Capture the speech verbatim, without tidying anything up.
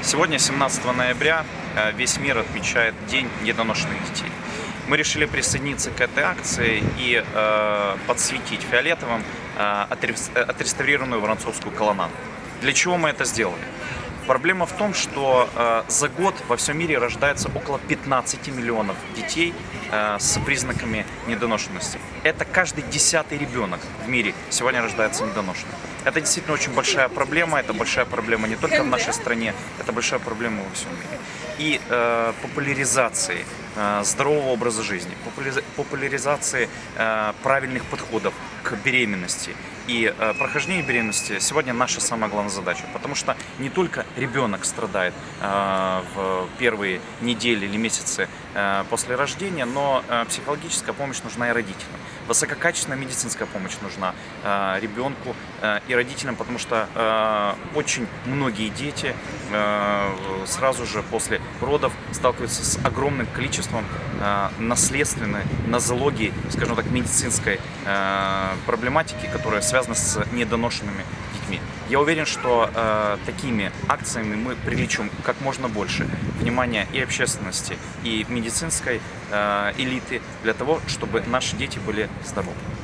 Сегодня, семнадцатого ноября, весь мир отмечает День недоношенных детей. Мы решили присоединиться к этой акции и э, подсветить фиолетовым э, отреставрированную Воронцовскую колоннаду. Для чего мы это сделали? Проблема в том, что э, за год во всем мире рождается около пятнадцати миллионов детей э, с признаками недоношенности. Это каждый десятый ребенок в мире сегодня рождается недоношенным. Это действительно очень большая проблема, это большая проблема не только в нашей стране, это большая проблема во всем мире. И э, популяризации э, здорового образа жизни, популяризации э, правильных подходов к беременности и э, прохождению беременности сегодня наша самая главная задача. Потому что не только ребенок страдает э, в первые недели или месяцы э, после рождения, но э, психологическая помощь нужна и родителям. Высококачественная медицинская помощь нужна э, ребенку э, и родителям, потому что э, очень многие дети э, сразу же после родов сталкиваются с огромным количеством э, наследственной, нозологии, скажем так, медицинской э, проблематики, которая связана с недоношенными детьми. Я уверен, что э, такими акциями мы привлечем как можно больше внимания и общественности, и медицинской э, элиты для того, чтобы наши дети были здоровы.